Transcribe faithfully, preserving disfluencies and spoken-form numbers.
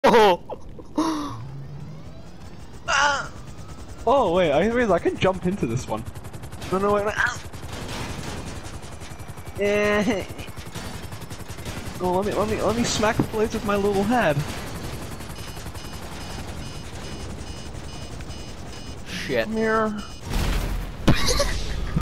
Oh! Ah! Oh wait, I realize I can jump into this one. No, no, wait, wait. Ah! Eh. Oh, let me let me let me smack the blades with my little head. Shit. Come here.